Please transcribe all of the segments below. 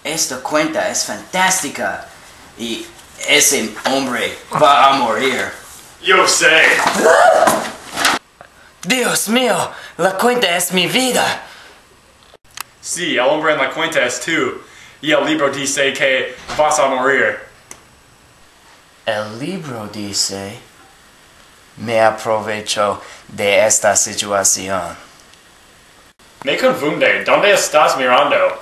Esta cuenta es fantástica y ese hombre va a morir. Yo sé. Dios mío, la cuenta es mi vida. Sí, el hombre en la cuenta es tú. Y el libro dice que vas a morir. El libro dice, me aprovecho de esta situación. Me confunde. ¿Dónde estás mirando?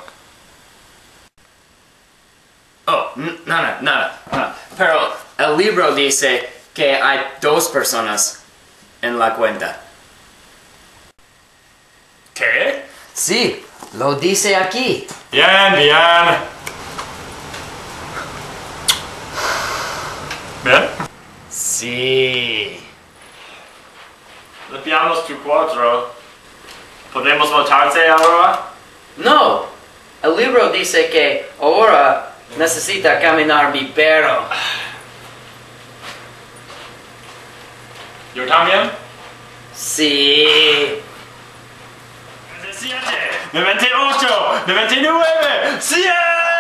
Oh, nada. Pero el libro dice que hay 2 personas en la cuenta. ¿Qué? Sí, lo dice aquí. Bien. ¿Bien? Sí. Limpiamos tu cuadro. ¿Podemos votarte ahora? No, el libro dice que ahora necesita caminar mi perro. ¿Yo también? Sí. 97, 98, 99, 100.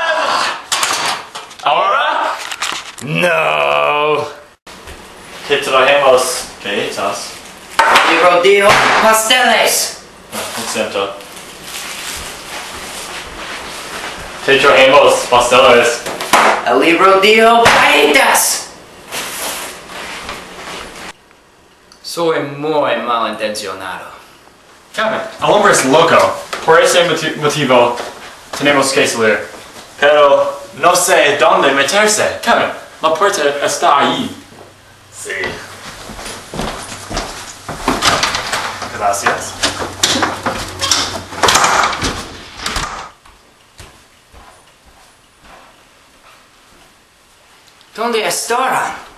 ¿Ahora? No. ¿Qué trajemos? ¿Qué echas? El libro dijo pasteles. Un siento. ¿Qué trajemos? Pasteles. El libro dijo galletas. Soy muy malintencionado. Kevin, el hombre es loco. Por ese motivo, tenemos que salir. Pero no sé dónde meterse. Kevin, la puerta está ahí. Sí. Gracias. ¿Dónde estarán?